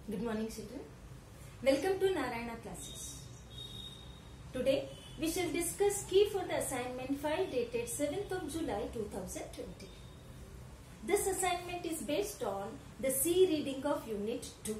Good morning, children. Welcome to Narayana classes. Today we shall discuss key for the assignment 5 dated 7th of July 2020. This assignment is based on the C reading of Unit 2.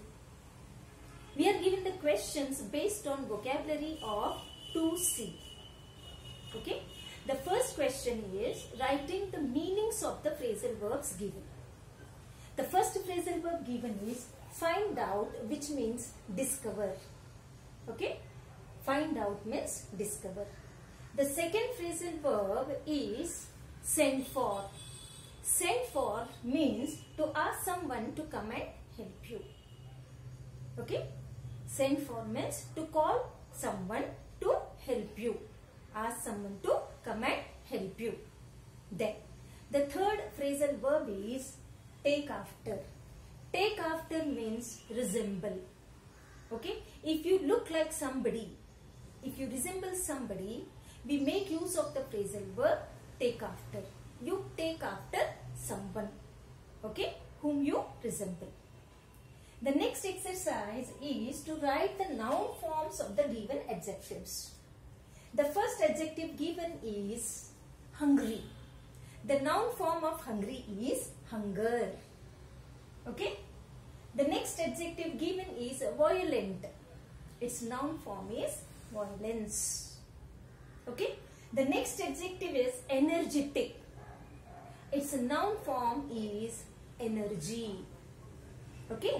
We are given the questions based on vocabulary of 2C. Okay. The first question is writing the meanings of the phrasal verbs given. The first phrasal verb given is find out, which means discover. Okay. Find out means discover. The second phrasal verb is send for. Send for means to ask someone to come and help you. Okay. Send for means to call someone to help you. Ask someone to come and help you. Then the third phrasal verb is take after. Take after means resemble. Okay. If you look like somebody, if you resemble somebody, we make use of the phrasal verb take after. You take after someone, okay, whom you resemble. The next exercise is to write the noun forms of the given adjectives. The first adjective given is hungry. The noun form of hungry is hunger. Okay. The next adjective given is violent. Its noun form is violence. Okay. The next adjective is energetic. Its noun form is energy. Okay.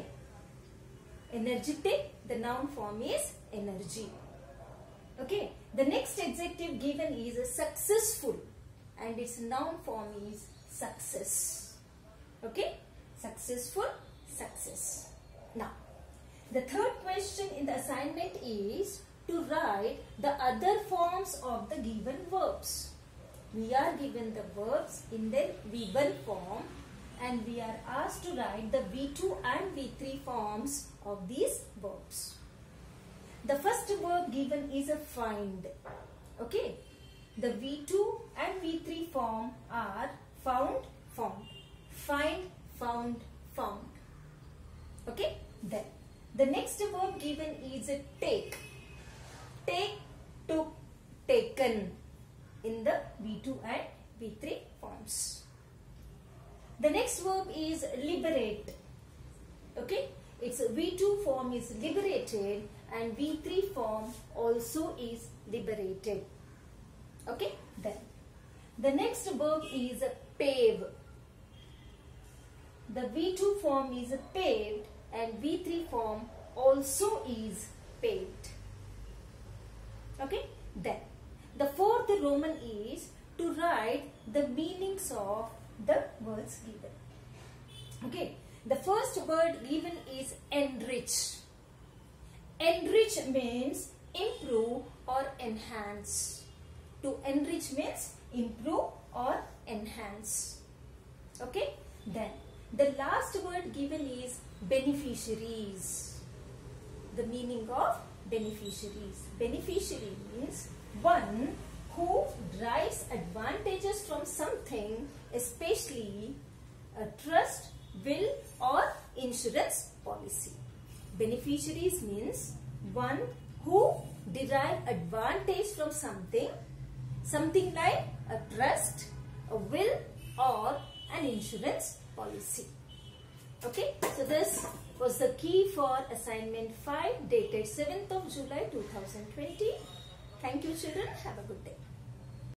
Energetic, the noun form is energy. Okay. The next adjective given is successful and its noun form is success. Okay. Successful, success. Now, the third question in the assignment is to write the other forms of the given verbs. We are given the verbs in their V1 form and we are asked to write the V2 and V3 forms of these verbs. The first verb given is a find. Okay. The V2 and V3 form are found, found. Find, found, found. Okay. Then the next verb given is a take. Take, took, taken in the V2 and V3 forms. The next verb is liberate. Okay. Its V2 form is liberated and V3 form also is liberated. Okay. Then the next verb is pave. The V2 form is paved and V3 form also is paved. Okay. Then the fourth Roman is to write the meanings of the words given. Okay. The first word given is enrich. Enrich means improve or enhance. To enrich means improve or enhance. Okay. Then the last word given is beneficiaries. The meaning of beneficiaries. Beneficiary means one who derives advantages from something, especially a trust, will or insurance policy. Beneficiaries means one who derive advantage from something, something like a trust, a will or an insurance policy. Okay, so this was the key for assignment 5 dated 7th of July 2020. Thank you children. Have a good day.